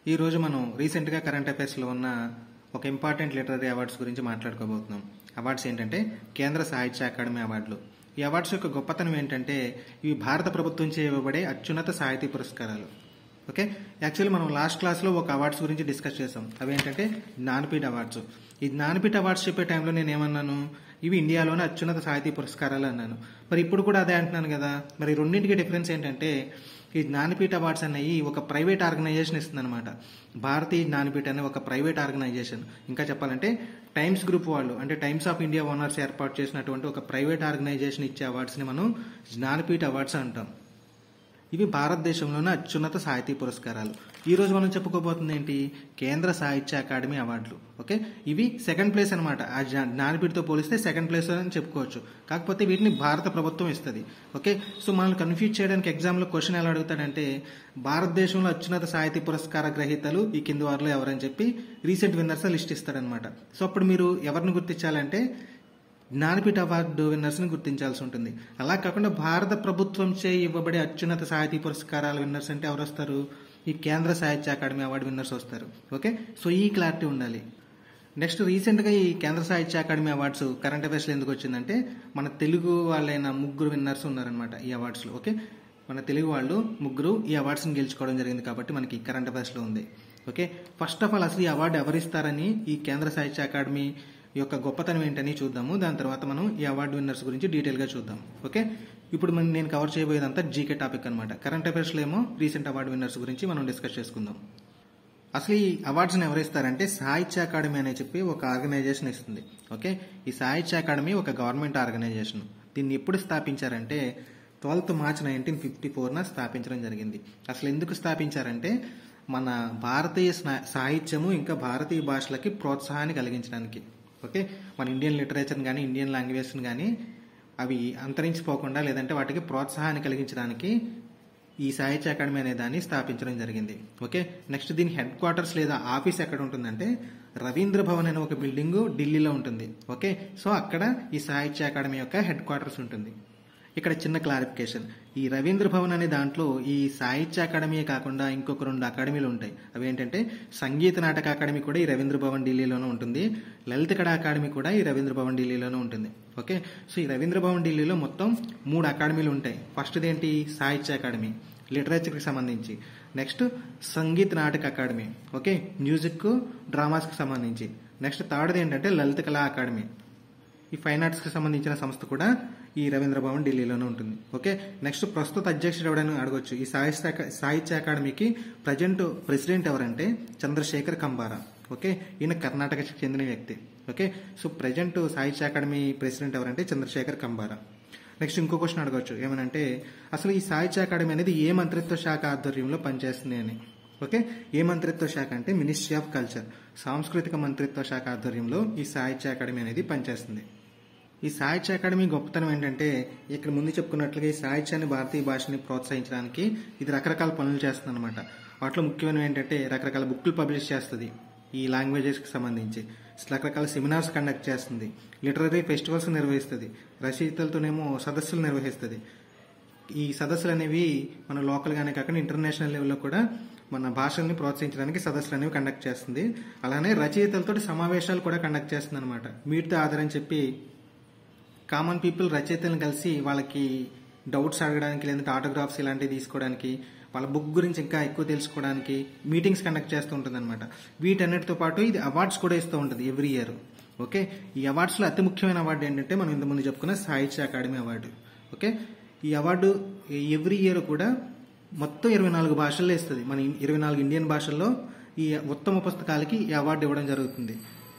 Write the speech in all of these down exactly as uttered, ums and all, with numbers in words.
ఈ రోజు మనం రీసెంట్ గా కరెంట్ అఫైర్స్ లో ఉన్న ఒక ఇంపార్టెంట్ లిటరరీ అవార్డ్స్ గురించి మాట్లాడుకోబోతున్నాం. అవార్డ్స్ ఏంటంటే కేంద్ర సాహిత్య అకాడమీ అవార్డులు. ఈ అవార్డ్స్ యొక్క గొప్పతనం ఏంటంటే ఇవి భారత ప్రభుత్వంచే ఇవ్వబడే అత్యున్నత సాహితీ పురస్కారాలు. ఓకే, యాక్చువల్లీ మనం లాస్ట్ క్లాస్ లో ఒక అవార్డ్స్ గురించి డిస్కస్ చేసాం. అవి ఏంటంటే జ్ఞానపీఠ అవార్డ్స్. ఈ జ్ఞానపీఠ అవార్డ్స్ చెప్పే టైంలో నేను ఏమన్నాను, ఇవి ఇండియాలోనే అత్యున్నత సాహితీ పురస్కారాలు అన్నాను. మరి ఇప్పుడు కూడా అదే అంటున్నాను కదా. మరి రెండింటికి డిఫరెన్స్ ఏంటంటే ఈ జ్ఞానపీఠ అవార్డ్స్ అనేవి ఒక ప్రైవేట్ ఆర్గనైజేషన్ ఇస్తుంది అనమాట. భారతీయ జ్ఞానపీఠ అనే ఒక ప్రైవేట్ ఆర్గనైజేషన్. ఇంకా చెప్పాలంటే టైమ్స్ గ్రూప్ వాళ్ళు అంటే టైమ్స్ ఆఫ్ ఇండియా ఓనర్స్ ఏర్పాటు చేసినటువంటి ఒక ప్రైవేట్ ఆర్గనైజేషన్ ఇచ్చే అవార్డ్స్ ని మనం జ్ఞానపీఠ అవార్డ్స్ అంటాం. ఇవి భారతదేశంలోనే అత్యున్నత సాహితీ పురస్కారాలు. ఈ రోజు మనం చెప్పుకోబోతుంది ఏంటి, కేంద్ర సాహిత్య అకాడమీ అవార్డులు. ఓకే, ఇవి సెకండ్ ప్లేస్ అనమాట. ఆ జ్ఞానపీఠతో పోలిస్తే సెకండ్ ప్లేస్ అని చెప్పుకోవచ్చు. కాకపోతే వీటిని భారత ప్రభుత్వం ఇస్తుంది. ఓకే, సో మనల్ని కన్ఫ్యూజ్ చేయడానికి ఎగ్జామ్ లో క్వశ్చన్ ఎలా అడుగుతాడంటే భారతదేశంలో అత్యున్నత సాహితీ పురస్కార గ్రహీతలు ఈ కింది వారిలో ఎవరని చెప్పి రీసెంట్ విన్నర్స్ లిస్ట్ ఇస్తాడనమాట. సో అప్పుడు మీరు ఎవరిని గుర్తించాలంటే జ్ఞానపీఠ అవార్డు విన్నర్స్ ని గుర్తించాల్సి ఉంటుంది. అలా కాకుండా భారత ప్రభుత్వం చే ఇవ్వబడే అత్యున్నత సాహితీ పురస్కారాల విన్నర్స్ అంటే ఎవరు వస్తారు, ఈ కేంద్ర సాహిత్య అకాడమీ అవార్డు విన్నర్స్ వస్తారు. ఓకే, సో ఈ క్లారిటీ ఉండాలి. నెక్స్ట్ రీసెంట్ గా ఈ కేంద్ర Sahitya academy awards current affairs లో ఎందుకు వచ్చిందంటే మన తెలుగు వాళ్ళైన ముగ్గురు విన్నర్స్ ఉన్నారనమాట ఈ అవార్డ్స్ లో. ఓకే, మన తెలుగు వాళ్ళు ముగ్గురు ఈ అవార్డ్స్ ని గెలుచుకోవడం జరిగింది కాబట్టి మనకి కరెంట్ అఫైర్స్ లో ఉంది. ఓకే, ఫస్ట్ ఆఫ్ ఆల్ అసలు ఈ అవార్డు ఎవరిస్తారని ఈ కేంద్ర సాహిత్య అకాడమీ యొక్క గొప్పతనం ఏంటని చూద్దాము. దాని తర్వాత మనం ఈ అవార్డు విన్నర్స్ గురించి డీటెయిల్ గా చూద్దాం. ఓకే, ఇప్పుడు నేను కవర్ చేయబోయేదంతా జీకే టాపిక్ అనమాట. కరెంట్ అఫైర్స్ లో ఏమో రీసెంట్ అవార్డు విన్నర్స్ గురించి మనం డిస్కస్ చేసుకుందాం. అసలు ఈ అవార్డ్స్ ని ఎవరిస్తారంటే సాహిత్య అకాడమీ అని చెప్పి ఒక ఆర్గనైజేషన్ ఇస్తుంది. ఓకే, ఈ సాహిత్య అకాడమీ ఒక గవర్నమెంట్ ఆర్గనైజేషన్. దీన్ని ఎప్పుడు స్థాపించారంటే twelfth March nineteen fifty four న స్థాపించడం జరిగింది. అసలు ఎందుకు స్థాపించారంటే మన భారతీయ సాహిత్యము ఇంకా భారతీయ భాషలకి ప్రోత్సాహాన్ని కలిగించడానికి. ఓకే, మన ఇండియన్ లిటరేచర్ కానీ ఇండియన్ లాంగ్వేజ్ కానీ అవి అంతరించిపోకుండా లేదంటే వాటికి ప్రోత్సాహాన్ని కలిగించడానికి ఈ సాహిత్య అకాడమీ అనే దాన్ని స్థాపించడం జరిగింది. ఓకే, నెక్స్ట్ దీని హెడ్ క్వార్టర్స్ లేదా ఆఫీస్ ఎక్కడ ఉంటుందంటే రవీంద్ర భవన్ అనే ఒక బిల్డింగ్ ఢిల్లీలో ఉంటుంది. ఓకే, సో అక్కడ ఈ సాహిత్య అకాడమీ యొక్క హెడ్ క్వార్టర్స్ ఉంటుంది. ఇక్కడ చిన్న క్లారిఫికేషన్, ఈ రవీంద్ర భవన్ అనే దాంట్లో ఈ సాహిత్య అకాడమీ కాకుండా ఇంకొక రెండు అకాడమీలు ఉంటాయి. అవి ఏంటంటే సంగీత నాటక అకాడమీ కూడా ఈ రవీంద్ర భవన్ ఢిల్లీలోనే ఉంటుంది, లలిత కళా అకాడమీ కూడా ఈ రవీంద్ర భవన్ ఢిల్లీలోనే ఉంటుంది. ఓకే, సో ఈ రవీంద్ర భవన్ ఢిల్లీలో మొత్తం మూడు అకాడమీలు ఉంటాయి. ఫస్ట్ ఏంటి, సాహిత్య అకాడమీ లిటరేచర్ కి సంబంధించి. Next Sangeet Natak academy, okay music dramas కి సంబంధించి. నెక్స్ట్ థర్డ్ ఏంటంటే లలిత కళా అకాడమీ, ఈ ఫైన్ ఆర్ట్స్ కి సంబంధించిన సంస్థ కూడా ఈ రవీంద్ర భవన్ ఢిల్లీలోనే ఉంటుంది. ఓకే, నెక్స్ట్ ప్రస్తుత అధ్యక్షుడు ఎవడని అడగొచ్చు. ఈ సాహిత్య సాహిత్య అకాడమీకి ప్రజెంట్ ప్రెసిడెంట్ ఎవరంటే చంద్రశేఖర్ కంబారా. ఓకే, ఈయన కర్ణాటకకి చెందిన వ్యక్తి. Okay, so present Sahitya Akademi president ఎవరంటే చంద్రశేఖర్ కంబారా. నెక్స్ట్ ఇంకో క్వశ్చన్ అడగవచ్చు, ఏమనంటే అసలు ఈ సాహిత్య అకాడమీ అనేది ఏ మంత్రిత్వ శాఖ ఆధ్వర్యంలో పనిచేస్తుంది అని. ఓకే, ఏ మంత్రిత్వ శాఖ అంటే మినిస్ట్రీ ఆఫ్ కల్చర్, సాంస్కృతిక మంత్రిత్వ శాఖ ఆధ్వర్యంలో ఈ సాహిత్య అకాడమీ అనేది పనిచేస్తుంది. ఈ సాహిత్య అకాడమీ గొప్పతనం ఏంటంటే ఇక్కడ ముందు చెప్పుకున్నట్లుగా ఈ సాహిత్యాన్ని భారతీయ భాషని ప్రోత్సహించడానికి ఇది రకరకాల పనులు చేస్తుంది అనమాట. వాటిలో ముఖ్యమైనవి ఏంటంటే రకరకాల బుక్లు పబ్లిష్ చేస్తుంది ఈ లాంగ్వేజెస్ కి సంబంధించి, రకరకాల సెమినార్స్ కండక్ట్ చేస్తుంది, లిటరరీ ఫెస్టివల్స్ నిర్వహిస్తుంది, రచయితలతోనేమో సదస్సులు నిర్వహిస్తుంది. ఈ సదస్సులు అనేవి మన లోకల్ గానే కాకుండా ఇంటర్నేషనల్ లెవెల్లో కూడా మన భాషల్ని ప్రోత్సహించడానికి సదస్సులు అనేవి కండక్ట్ చేస్తుంది. అలానే రచయితలతో సమావేశాలు కూడా కండక్ట్ చేస్తుంది అనమాట. మీట్ ద ఆథర్ అని చెప్పి కామన్ పీపుల్ రచయితలను కలిసి వాళ్ళకి డౌట్స్ అడగడానికి లేదంటే ఆటోగ్రాఫ్స్ ఇలాంటివి తీసుకోవడానికి, వాళ్ళ బుక్ గురించి ఇంకా ఎక్కువ తెలుసుకోవడానికి మీటింగ్స్ కండక్ట్ చేస్తూ ఉంటుంది అనమాట. వీటన్నిటితో పాటు ఇది అవార్డ్స్ కూడా ఇస్తూ ఉంటుంది ఎవ్రీ ఇయర్. ఓకే, ఈ అవార్డ్స్ లో అతి ముఖ్యమైన అవార్డు ఏంటంటే మనం ఇంతకుముందు చెప్పుకున్న సాహిత్య అకాడమీ అవార్డు. ఓకే, ఈ అవార్డు ఎవ్రీ ఇయర్ కూడా మొత్తం ఇరవై నాలుగు భాషల్లో ఇస్తుంది. మన ఇరవై నాలుగు ఇండియన్ భాషల్లో ఈ ఉత్తమ పుస్తకాలకి ఈ అవార్డు ఇవ్వడం జరుగుతుంది.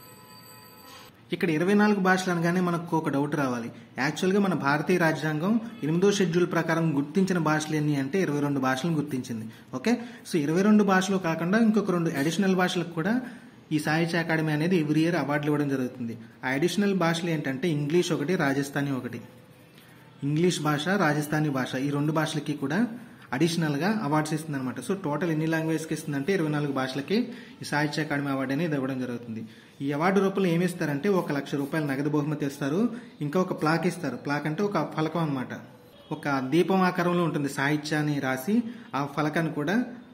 ఇక్కడ ఇరవై నాలుగు భాషలు అనగానే మనకు ఒక డౌట్ రావాలి. యాక్చువల్ గా మన భారతీయ రాజ్యాంగం ఎనిమిదో షెడ్యూల్ ప్రకారం గుర్తించిన భాషలు ఎన్ని అంటే ఇరవై రెండు భాషలను గుర్తించింది. ఓకే, సో ఇరవై రెండు భాషలు కాకుండా ఇంకొక రెండు అడిషనల్ భాషలకు కూడా ఈ సాహిత్య అకాడమీ అనేది ఎవ్రీ ఇయర్ అవార్డులు ఇవ్వడం జరుగుతుంది. ఆ అడిషనల్ భాషలు ఏంటంటే ఇంగ్లీష్ ఒకటి, రాజస్థానీ ఒకటి. ఇంగ్లీష్ భాష, రాజస్థానీ భాష ఈ రెండు భాషలకి కూడా అడిషనల్ గా అవార్డ్స్ ఇస్తుంది అనమాట. సో టోటల్ ఎన్ని లాంగ్వేజ్ కి ఇస్తుందంటే ఇరవై నాలుగు భాషలకి ఈ సాహిత్య అకాడమీ అవార్డు అనేది ఇవ్వడం జరుగుతుంది. ఈ అవార్డు రూపంలో ఏమి ఇస్తారంటే ఒక లక్ష రూపాయలు నగదు బహుమతి ఇస్తారు, ఇంకా ఒక ప్లాక్ ఇస్తారు. ప్లాక్ అంటే ఒక ఫలకం అనమాట. ఒక దీపం ఆకారంలో ఉంటుంది సాహిత్యాన్ని రాసి, ఆ ఫలకాన్ని కూడా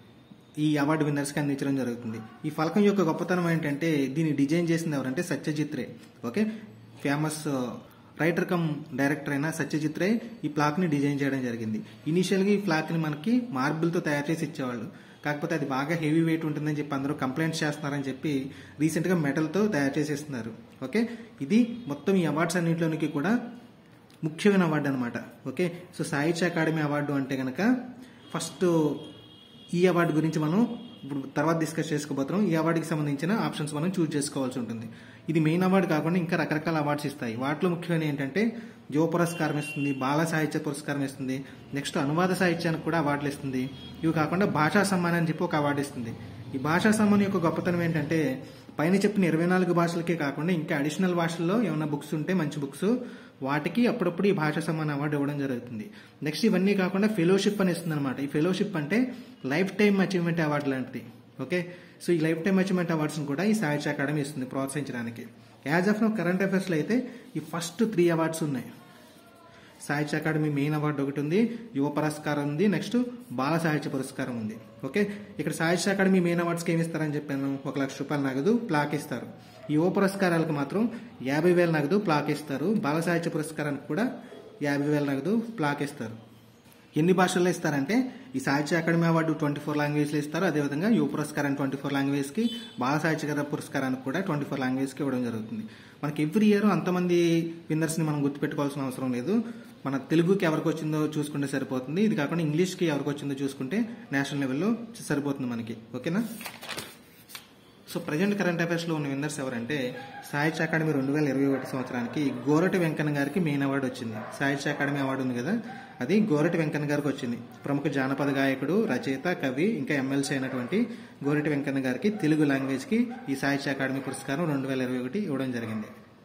ఈ అవార్డు విన్నర్స్కి అందించడం జరుగుతుంది. ఈ ఫలకం యొక్క గొప్పతనం ఏంటంటే దీన్ని డిజైన్ చేసింది ఎవరంటే Satyajit Ray. Okay, famous writer cum director అయిన సత్యజిత్ రే ఈ ప్లాక్ని డిజైన్ చేయడం జరిగింది. ఇనీషియల్గా ఈ ప్లాక్ని మనకి మార్బుల్తో తయారు చేసి ఇచ్చేవాళ్ళు. కాకపోతే అది బాగా హెవీ వెయిట్ ఉంటుందని చెప్పి అందరూ కంప్లైంట్స్ చేస్తున్నారని చెప్పి రీసెంట్గా మెటల్తో తయారు చేసి ఇస్తున్నారు. ఓకే, ఇది మొత్తం ఈ అవార్డ్స్ అన్నింటిలోనికి కూడా ముఖ్యమైన అవార్డు అనమాట. Okay, so Sahitya Akademi award అంటే కనుక ఫస్ట్ ఈ అవార్డు గురించి మనం ఇప్పుడు తర్వాత డిస్కస్ చేసుకోబోతున్నాం. ఈ అవార్డుకి సంబంధించిన ఆప్షన్స్ మనం చూస్ చేసుకోవాల్సి ఉంటుంది. ఇది మెయిన్ అవార్డు కాకుండా ఇంకా రకరకాల అవార్డ్స్ ఇస్తాయి. వాటిలో ముఖ్యమైన ఏంటంటే యువ పురస్కారం ఇస్తుంది, బాల సాహిత్య పురస్కారం ఇస్తుంది, నెక్స్ట్ అనువాద సాహిత్యానికి కూడా అవార్డులు ఇస్తుంది. ఇవి కాకుండా భాషా సమ్మాన్ అని చెప్పి ఒక అవార్డు ఇస్తుంది. ఈ భాషా సమ్మాన్ యొక్క గొప్పతనం ఏంటంటే పైన చెప్పిన ఇరవై నాలుగు భాషలకే కాకుండా ఇంకా అడిషనల్ భాషల్లో ఏమైనా బుక్స్ ఉంటే మంచి బుక్స్ వాటికి అప్పుడప్పుడు ఈ భాషా సమ్మాన్ అవార్డు ఇవ్వడం జరుగుతుంది. నెక్స్ట్ ఇవన్నీ కాకుండా ఫెలోషిప్ అని ఇస్తుంది అనమాట. ఈ ఫెలోషిప్ అంటే లైఫ్ టైమ్ అచీవ్మెంట్ అవార్డు లాంటిది. ఓకే, సో ఈ లైఫ్ టైమ్ అచీవ్మెంట్ అవార్డ్స్ని కూడా ఈ సాహిత్య అకాడమీ ఇస్తుంది ప్రోత్సహించడానికి. యాజ్ ఆఫ్ నౌ కరెంట్ అఫైర్స్లో అయితే ఈ ఫస్ట్ త్రీ అవార్డ్స్ ఉన్నాయి. సాహిత్య అకాడమీ మెయిన్ అవార్డు ఒకటి ఉంది, యువ పురస్కారం ఉంది, నెక్స్ట్ బాల సాహిత్య పురస్కారం ఉంది. ఓకే, ఇక్కడ సాహిత్య అకాడమీ మెయిన్ అవార్డ్స్కి ఏమి ఇస్తారని చెప్పాను, ఒక లక్ష రూపాయల నగదు ప్లాక్ ఇస్తారు. యువ పురస్కారాలకు మాత్రం యాభై వేల నగదు ప్లాక్ ఇస్తారు. బాల సాహిత్య పురస్కారానికి కూడా యాభై వేల నగదు ప్లాక్ ఇస్తారు. ఎన్ని భాషల్లో ఇస్తారంటే ఈ Sahitya Akademi award twenty four లాంగ్వేజ్లో ఇస్తారు. అదేవిధంగా యువ పురస్కారాన్ని ట్వంటీ ఫోర్ లాంగ్వేజ్కి, బాల సాహిత్య పురస్కారానికి కూడా ట్వంటీ ఫోర్ లాంగ్వేజ్కి ఇవ్వడం జరుగుతుంది. మనకి ఎవ్రీ ఇయర్ అంతమంది విన్నర్స్ని మనం గుర్తుపెట్టుకోవాల్సిన అవసరం లేదు. మన తెలుగుకి ఎవరికి వచ్చిందో చూసుకుంటే సరిపోతుంది. ఇది కాకుండా ఇంగ్లీష్కి ఎవరికి వచ్చిందో చూసుకుంటే నేషనల్ లెవెల్లో సరిపోతుంది మనకి. ఓకేనా, సో ప్రజెంట్ కరెంట్ అఫైర్స్లో ఉన్న విన్నర్స్ ఎవరంటే సాహిత్య అకాడమీ రెండు వేల ఇరవై ఒకటి సంవత్సరానికి గోరటి వెంకన్న గారికి మెయిన్ అవార్డు వచ్చింది. సాహిత్య అకాడమీ అవార్డు ఉంది కదా, అది గోరటి వెంకన్న గారికి వచ్చింది. ప్రముఖ జానపద గాయకుడు, రచయిత, కవి, ఇంకా ఎమ్మెల్సీ అయినటువంటి గోరటి వెంకన్న గారికి తెలుగు లాంగ్వేజ్కి ఈ సాహిత్య అకాడమీ పురస్కారం రెండు వేల ఇరవై ఒకటి ఇవ్వడం జరిగింది.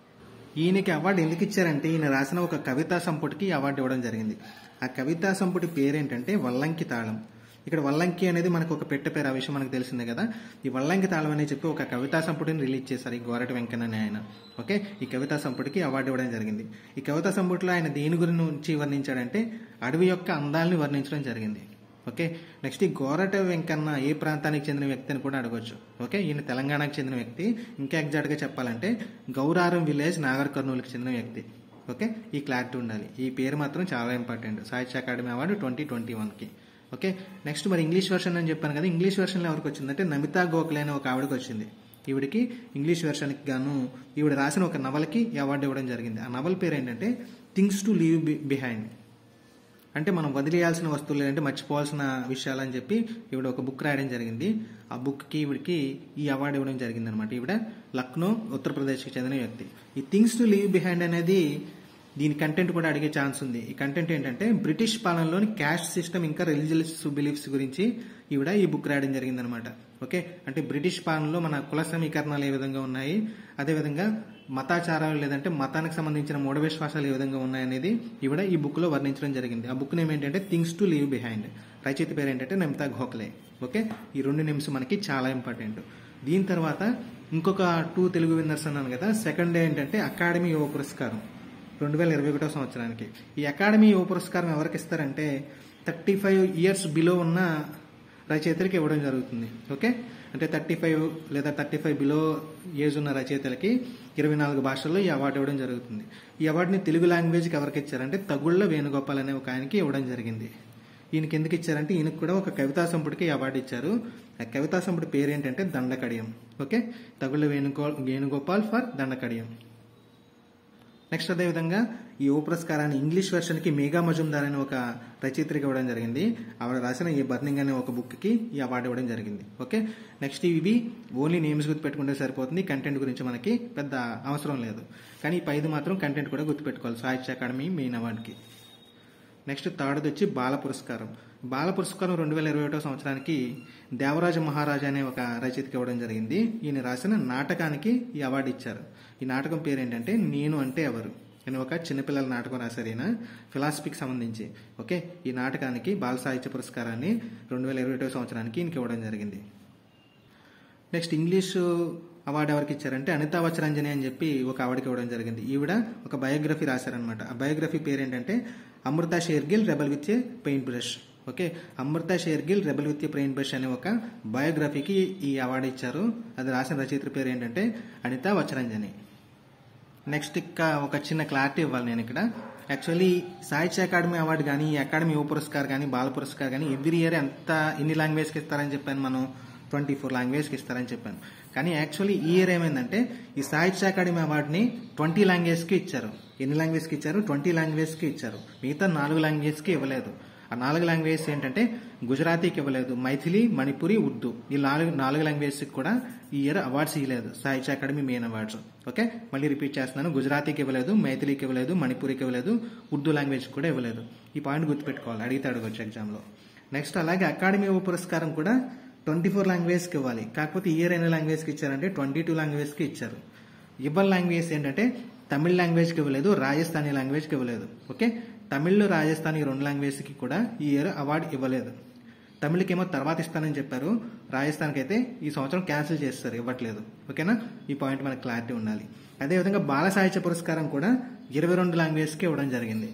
ఈయనకి అవార్డు ఎందుకు ఇచ్చారంటే ఈయన రాసిన ఒక కవితా సంపుటికి అవార్డు ఇవ్వడం జరిగింది. ఆ కవితా సంపుటి పేరేంటంటే వల్లంకి తాళం. ఇక్కడ వల్లంకి అనేది మనకు ఒక పెట్టె పేరు, ఆ విషయం మనకు తెలిసిందే కదా. ఈ వల్లంకి తాళం అని చెప్పి ఒక కవితా సంపుటిని రిలీజ్ చేశారు ఈ గోరటి వెంకన్న అనే ఆయన. ఓకే, ఈ కవితా సంపుటికి అవార్డు ఇవ్వడం జరిగింది. ఈ కవితా సంపుటిలో ఆయన దేని గురించి వర్ణించాడంటే అడవి యొక్క అందాలని వర్ణించడం జరిగింది. ఓకే, నెక్స్ట్ ఈ గోరటి వెంకన్న ఏ ప్రాంతానికి చెందిన వ్యక్తి అని కూడా అడగొచ్చు. ఓకే, ఈయన తెలంగాణకు చెందిన వ్యక్తి. ఇంకా ఎగ్జాక్ట్గా చెప్పాలంటే గౌరారం విలేజ్ నాగర్ కర్నూలుకి చెందిన వ్యక్తి. ఓకే, ఈ క్లారిటీ ఉండాలి. ఈ పేరు మాత్రం చాలా important Sahitya Akademi award twenty twenty వన్కి. ఓకే, నెక్స్ట్ మరి ఇంగ్లీష్ వెర్షన్ అని చెప్పాను కదా, ఇంగ్లీష్ వెర్షన్లో ఎవరికి వచ్చిందంటే నమితా గోఖలే అనే ఒక ఆవిడకి వచ్చింది. ఈవిడికి ఇంగ్లీష్ వెర్షన్కి గాను ఈవిడ రాసిన ఒక నవలకి ఈ అవార్డు ఇవ్వడం జరిగింది. ఆ నవల పేరు ఏంటంటే థింగ్స్ టు లీవ్ బిహైండ్. అంటే మనం వదిలేయాల్సిన వస్తువులు లేదంటే మర్చిపోవాల్సిన విషయాలని చెప్పి ఈవిడ ఒక బుక్ రాయడం జరిగింది. ఆ బుక్కి ఈవిడికి ఈ అవార్డు ఇవ్వడం జరిగింది అనమాట. ఈవిడ లక్నో, ఉత్తరప్రదేశ్కి చెందిన వ్యక్తి. ఈ థింగ్స్ టు లీవ్ బిహైండ్ అనేది దీని కంటెంట్ కూడా అడిగే ఛాన్స్ ఉంది. ఈ కంటెంట్ ఏంటంటే బ్రిటిష్ పాలనలోని క్యాస్ట్ సిస్టమ్ ఇంకా రిలీజియస్ బిలీఫ్స్ గురించి ఈవిడ ఈ బుక్ రాయడం జరిగిందనమాట. ఓకే, అంటే బ్రిటిష్ పాలనలో మన కుల సమీకరణాలు ఏ విధంగా ఉన్నాయి, అదేవిధంగా మతాచారాలు లేదంటే మతానికి సంబంధించిన మూఢ విశ్వాసాలు ఏ విధంగా ఉన్నాయనేది ఈవిడ ఈ బుక్లో వర్ణించడం జరిగింది. ఆ బుక్ నేమ్ ఏంటంటే థింగ్స్ టు లీవ్ బిహైండ్. రచయిత పేరు ఏంటంటే నమితా గోఖలే. ఓకే, ఈ రెండు నేమ్స్ మనకి చాలా ఇంపార్టెంట్. దీని తర్వాత ఇంకొక టూ తెలుగు విన్నర్స్ అన్నాను కదా. సెకండ్ ఏంటంటే అకాడమీ యువ పురస్కారం రెండు వేల ఇరవై ఒకటో సంవత్సరానికి. ఈ అకాడమీ యువ పురస్కారం ఎవరికి ఇస్తారంటే థర్టీ ఫైవ్ ఇయర్స్ బిలో ఉన్న రచయితలకి ఇవ్వడం జరుగుతుంది. ఓకే, అంటే థర్టీ ఫైవ్ లేదా థర్టీ ఫైవ్ బిలో ఏజ్ ఉన్న రచయితలకి ఇరవై నాలుగు భాషల్లో ఈ అవార్డు ఇవ్వడం జరుగుతుంది. ఈ అవార్డుని తెలుగు లాంగ్వేజ్కి ఎవరికి ఇచ్చారంటే తగుళ్ళ వేణుగోపాల్ అనే ఒక ఆయనకి ఇవ్వడం జరిగింది. ఈయనకి ఎందుకు ఇచ్చారంటే ఈయనకు కూడా ఒక కవితా సంపుటికి అవార్డు ఇచ్చారు. ఆ కవితా సంపుటి పేరు ఏంటంటే దండకడియం. ఓకే, తగుళ్ళ వేణుగో వేణుగోపాల్ ఫర్ దండకడియం. నెక్స్ట్ అదేవిధంగా ఈ యువ పురస్కారాన్ని ఇంగ్లీష్ వెర్షన్కి మేఘా మజుందార్ అనే ఒక రచయిత్రికి ఇవ్వడం జరిగింది. ఆవిడ రాసిన ఈ బర్నింగ్ అనే ఒక బుక్కి ఈ అవార్డు ఇవ్వడం జరిగింది. ఓకే, నెక్స్ట్ ఇవి ఓన్లీ నేమ్స్ గుర్తుపెట్టుకుంటే సరిపోతుంది. కంటెంట్ గురించి మనకి పెద్ద అవసరం లేదు. కానీ ఈ పైది మాత్రం కంటెంట్ కూడా గుర్తుపెట్టుకోవాలి సాహిత్య అకాడమీ మెయిన్ అవార్డుకి. నెక్స్ట్ థర్డ్ వచ్చి బాల పురస్కారం. బాల పురస్కారం రెండు వేల ఇరవై ఒకటో సంవత్సరానికి దేవరాజ మహారాజా అనే ఒక రచయితకి ఇవ్వడం జరిగింది. ఈయన రాసిన నాటకానికి ఈ అవార్డు ఇచ్చారు. ఈ నాటకం పేరు ఏంటంటే నేను అంటే ఎవరు. నేను ఒక చిన్నపిల్లల నాటకం రాశారు ఈయన, ఫిలాసఫీకి సంబంధించి. ఓకే, ఈ నాటకానికి బాల సాహిత్య పురస్కారాన్ని రెండు వేల ఇరవై ఒకటో సంవత్సరానికి ఈయనకి ఇవ్వడం జరిగింది. నెక్స్ట్ ఇంగ్లీషు అవార్డు ఎవరికి ఇచ్చారంటే అనితా వచరంజని అని చెప్పి ఒక ఆవిడకి ఇవ్వడం జరిగింది. ఈవిడ ఒక బయోగ్రఫీ రాశారనమాట. ఆ బయోగ్రఫీ పేరు ఏంటంటే Amrita Shergil rebel with a paint brush. Okay, Amrita Shergil rebel with brain brush అనే ఒక బయోగ్రఫీకి ఈ అవార్డు ఇచ్చారు. అది రాసిన రచయిత్రి పేరు ఏంటంటే అనితా వచరంజని. నెక్స్ట్ ఇంకా ఒక చిన్న క్లారిటీ ఇవ్వాలి నేను ఇక్కడ. యాక్చువల్లీ సాహిత్య అకాడమీ అవార్డు కానీ అకాడమీ యువ పురస్కార్ కానీ బాల పురస్కార్ కానీ ఎవ్రీ ఇయర్ ఎంత ఎన్ని లాంగ్వేజ్కి ఇస్తారని చెప్పాను, మనం ట్వంటీ ఫోర్ లాంగ్వేజ్కి ఇస్తారని చెప్పాను. కానీ యాక్చువల్లీ ఈ ఇయర్ ఏమైందంటే ఈ సాహిత్య అకాడమీ అవార్డుని ట్వంటీ లాంగ్వేజ్కి ఇచ్చారు. ఎన్ని లాంగ్వేజ్కి ఇచ్చారు? ట్వంటీ లాంగ్వేజ్కి ఇచ్చారు. మిగతా నాలుగు లాంగ్వేజ్కి ఇవ్వలేదు. ఆ నాలుగు లాంగ్వేజ్ ఏంటంటే గుజరాతీకి ఇవ్వలేదు, మైథిలి, మణిపురి, ఉర్దూ. ఈ నాలుగు నాలుగు లాంగ్వేజ్కి కూడా ఈ ఇయర్ అవార్డ్స్ ఇవ్వలేదు, Sahitya Akademi main awards. Okay, మళ్ళీ రిపీట్ చేస్తున్నాను. గుజరాతీకి ఇవ్వలేదు, మైథిలికి ఇవ్వలేదు, మణిపురికి ఇవ్వలేదు, ఉర్దూ లాంగ్వేజ్ కూడా ఇవ్వలేదు. ఈ పాయింట్ గుర్తుపెట్టుకోవాలి, అడిగితే అడగొచ్చు ఎగ్జామ్లో. నెక్స్ట్ అలాగే అకాడమీ యువ పురస్కారం కూడా ట్వంటీ ఫోర్ లాంగ్వేజ్కి ఇవ్వాలి. కాకపోతే ఈ ఇయర్ ఎన్ని లాంగ్వేజ్కి ఇచ్చారంటే ట్వంటీ టూ లాంగ్వేజ్కి ఇచ్చారు. ఇవ్వని లాంగ్వేజ్ ఏంటంటే తమిళ లాంగ్వేజ్కి ఇవ్వలేదు, రాజస్థానీ లాంగ్వేజ్కి ఇవ్వలేదు. ఓకే, తమిళ్ రాజస్థానీ రెండు లాంగ్వేజ్కి కూడా ఈ ఇయర్ అవార్డు ఇవ్వలేదు. తమిళకి ఏమో తర్వాత ఇస్తానని చెప్పారు, రాజస్థాన్కి అయితే ఈ సంవత్సరం క్యాన్సిల్ చేస్తారు, ఇవ్వట్లేదు. ఓకేనా, ఈ పాయింట్ మనకు క్లారిటీ ఉండాలి. అదేవిధంగా బాల సాహిత్య పురస్కారం కూడా ఇరవై రెండు లాంగ్వేజ్కి ఇవ్వడం జరిగింది.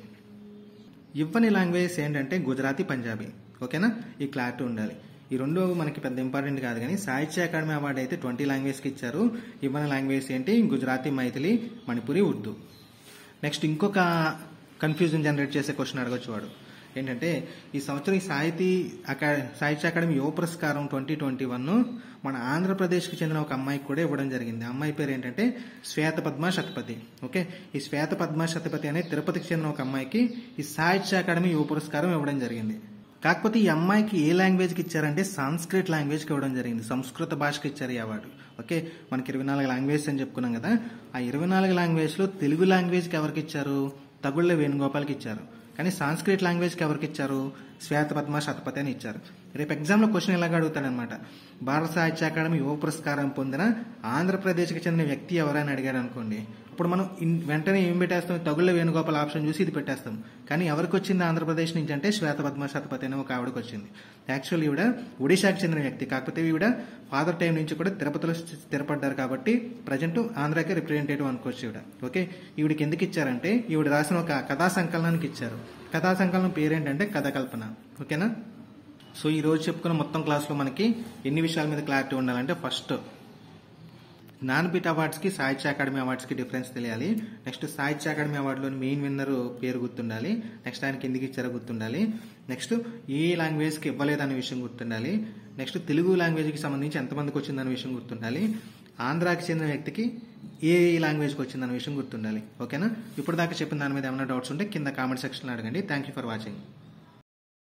ఇవ్వని లాంగ్వేజ్ ఏంటంటే గుజరాతీ, పంజాబీ. ఓకేనా, ఈ క్లారిటీ ఉండాలి. ఈ రెండు మనకి పెద్ద ఇంపార్టెంట్ కాదు, కానీ సాహిత్య అకాడమీ అవార్డు అయితే ట్వంటీ లాంగ్వేజ్కి ఇచ్చారు. ఇవ్వని లాంగ్వేజ్ ఏంటి? గుజరాతీ, మైథిలి, మణిపురి, ఉర్దూ. నెక్స్ట్ ఇంకొక కన్ఫ్యూజన్ జనరేట్ చేసే క్వశ్చన్ అడగొచ్చు వాడు. ఏంటంటే ఈ సంవత్సరం ఈ సాహితీ అకా సాహిత్య అకాడమీ యువ పురస్కారం ట్వంటీ ట్వంటీ వన్ మన ఆంధ్రప్రదేశ్కి చెందిన ఒక అమ్మాయికి కూడా ఇవ్వడం జరిగింది. అమ్మాయి పేరు ఏంటంటే శ్వేత పద్మ శతపథి. ఓకే, ఈ శ్వేత పద్మ శతపథి అనే తిరుపతికి చెందిన ఒక అమ్మాయికి ఈ సాహిత్య అకాడమీ యువ పురస్కారం ఇవ్వడం జరిగింది. కాకపోతే ఈ అమ్మాయికి ఏ లాంగ్వేజ్కి ఇచ్చారంటే సంస్కృత్ లాంగ్వేజ్కి ఇవ్వడం జరిగింది, సంస్కృత భాషకి ఇచ్చారు ఈ అవార్డు. ఓకే, మనకి ఇరవై నాలుగు లాంగ్వేజ్ అని చెప్పుకున్నాం కదా, ఆ ఇరవై నాలుగు లాంగ్వేజ్లో తెలుగు లాంగ్వేజ్కి ఎవరికి ఇచ్చారు? తగుళ్ళ వేణుగోపాల్కి ఇచ్చారు. కానీ సాంస్క్రిట్ లాంగ్వేజ్కి ఎవరికి ఇచ్చారు? శ్వేత పద్మ శతపథి అని ఇచ్చారు. రేపు ఎగ్జామ్లో క్వశ్చన్ ఇలాగ అడుగుతాడనమాట, భారత సాహిత్య అకాడమీ యువ పురస్కారం పొందిన ఆంధ్రప్రదేశ్కి చెందిన వ్యక్తి ఎవరైనా అడిగాడు అనుకోండి, ఇప్పుడు మనం వెంటనే ఏం పెట్టేస్తాం? తగుళ్ళ వేణుగోపాల్ ఆప్షన్ చూసి ఇది పెట్టేస్తాం. కానీ ఎవరికి వచ్చింది ఆంధ్రప్రదేశ్ నుంచి అంటే శ్వేత పద్మ శతపథి అనే ఒక ఆవిడకి వచ్చింది. యాక్చువల్లీ ఈవిడ ఒడిశాకి చెందిన వ్యక్తి, కాకపోతే ఈవిడ ఫాదర్ టైం నుంచి కూడా తిరుపతిలో స్థిరపడ్డారు కాబట్టి ప్రజెంట్ ఆంధ్రాకి రిప్రజెంటేటివ్ అనుకోవచ్చు ఈవిడ. ఓకే, ఈవిడికి ఎందుకు ఇచ్చారంటే ఈవిడ రాసిన ఒక కథా సంకలనానికి ఇచ్చారు. కథా సంకలనం పేరేంటంటే కథకల్పన. ఓకేనా, సో ఈ రోజు చెప్పుకున్న మొత్తం క్లాస్లో మనకి ఎన్ని విషయాల మీద క్లారిటీ ఉండాలంటే, ఫస్ట్ జ్ఞానపీఠ అవార్డ్స్కి సాహిత్య అకాడమీ అవార్డ్స్కి డిఫరెన్స్ తెలియాలి. నెక్స్ట్ సాహిత్య అకాడమీ అవార్డులోని మెయిన్ విన్నర్ పేరు గుర్తుండాలి. నెక్స్ట్ ఆయనకి ఎందుకు ఇచ్చారో గుర్తుండాలి. నెక్స్ట్ ఏ లాంగ్వేజ్కి ఇవ్వలేదనే విషయం గుర్తుండాలి. నెక్స్ట్ తెలుగు లాంగ్వేజ్కి సంబంధించి ఎంతమందికి వచ్చిందనే విషయం గుర్తుండాలి. ఆంధ్రాకి చెందిన వ్యక్తికి ఏ లాంగ్వేజ్కి వచ్చిందనే విషయం గుర్తుండాలి. ఓకేనా, ఇప్పుడు దాకా చెప్పిన దాని మీద ఏమైనా డౌట్స్ ఉంటే కింద కామెంట్ సెక్షన్లో అడగండి. Thank you for watching.